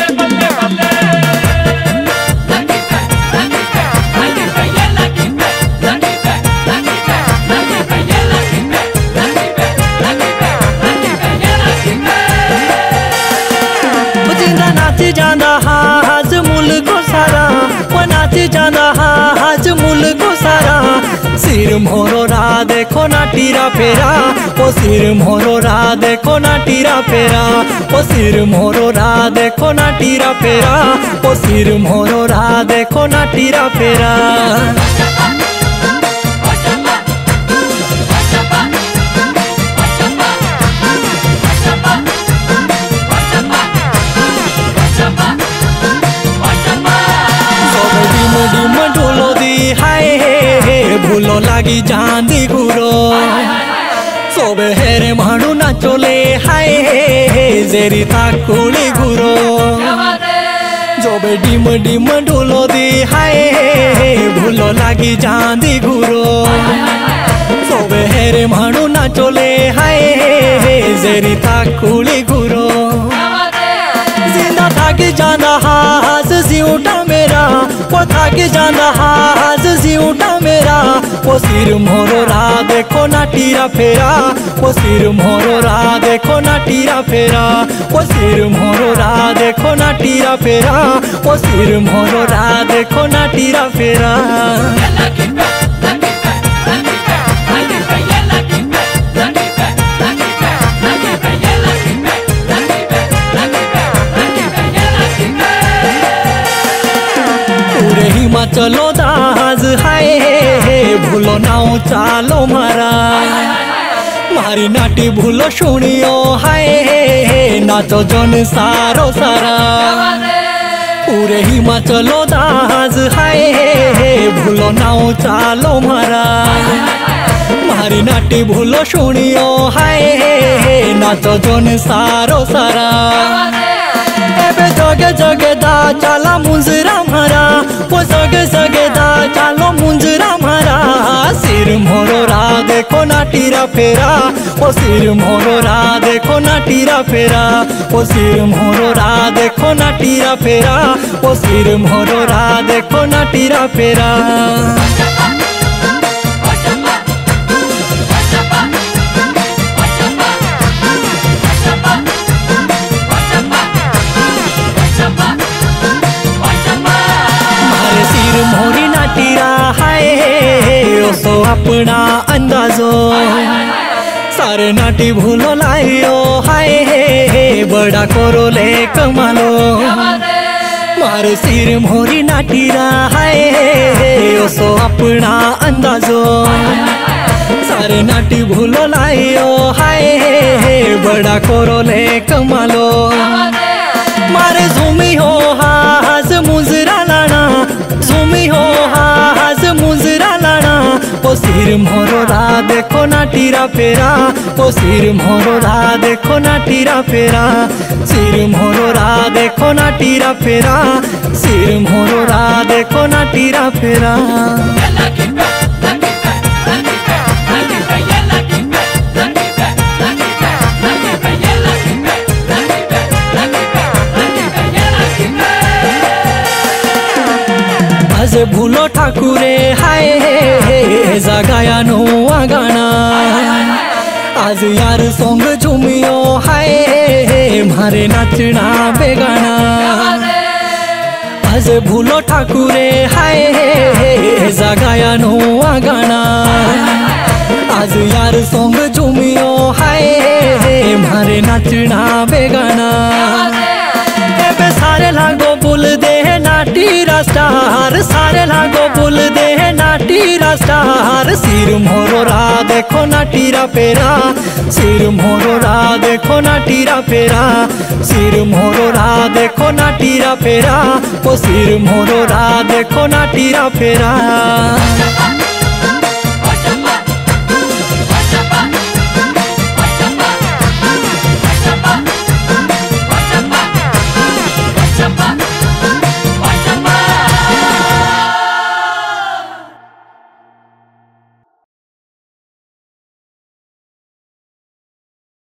नाच जांदा हाज मुल्क सारा, वो नाच जांदा हाज मुल्क सारा। सिर मोरो रा देखो ना टीरा फेरा, वो सिर मोरो रा देखो ना टीरा फेरा, वो सिर मोरो रा देखो ना टीरा फेरा, वो सिर मोरो रा देखो ना टीरा फेरा। डिम ढोलो दी हाय भूलो लागी जांदी गुरो, सोबे हेरे मानू ना चले हाय जेरी ताकुली गुरो। जोबे डिम ढोलो दी हाय भूलो लागी जांदी गुरो, सोबे हेरे मानू ना चले हाय जेरी ताकुली गुरो। जिंदा थाके जांदा हाज जीउटा मेरा, वो थाके जांदा हाज जीउटा मेरा। वो सिर मोरो रा देखो ना टीरा फेरा, वो सिर मोरो रा देखो ना टीरा फेरा, वो सिर मोरो रा देखो ना टीरा फेरा, वो सिर मोरो रा देखो ना टीरा फेरा। हिमाचलो दाज हाय भूलो नाओ चालो मारा, मारी नाटी भूलो शुणियो हाय नाचो जन सारो सारा। पूरे हिमाचलो दाज हाय भूलो नाओ चालो मारा, मारी नाटी भूलो शुणियो हाय नाचो जन सारो सारा। जगे जगे दा चाला मुंजरा मारा, वो जगे जगे दा चालो मुंजरा मारा। सिर मोरो रा देखो ना टीरा फेरा, वो सिर मोरो रा देखो ना टीरा फेरा, वो सिर मोरो रा देखो ना टीरा फेरा, वो सिर मोरो रा देखो ना टीरा फेरा। मोरी ना टीरा हाय ओसो अपना अंदाजो, सारे नाटी भूलो लाइयो हाय बड़ा करो ले कमालो। मारे सिर मोरी ना टीरा हाय ओसो अपना अंदाजो, सारे नाटी भूलो लाइयो हाय बड़ा करो ले कमालो। मारे झूमी हो हाज मुजरा लाना, झूमी हो हाज मुजरा लाना। वो सिर मोरो रा देखो ना टीरा फेरा, वो सिर मोरो रा देखो ना टीरा फेरा, सिर मोरो रा देखो ना टीरा फेरा, सिर मोरो रा देखो ना टीरा फेरा। आज भूलो ठाकुरे हाय जागाया नोआ गाना, आज यार सोंग झूमियो हाय मारे नाचना बेगाना। आज भूलो ठाकुरे हाय जागाया नोआ गाना, आज यार सोंग झूमियो हाय मारे नाचना बेगाना। सारे लागो बुल दे नाटीरा स्टार, सारे लागो बुल दे नाटीरा स्टार। सिर मोरो रा देखो ना टीरा फेरा, सिर मोरो रा देखो ना टीरा फेरा, सिर मोरो रा देखो ना टीरा फेरा, वो सिर मोरो रा देखो ना टीरा फेरा।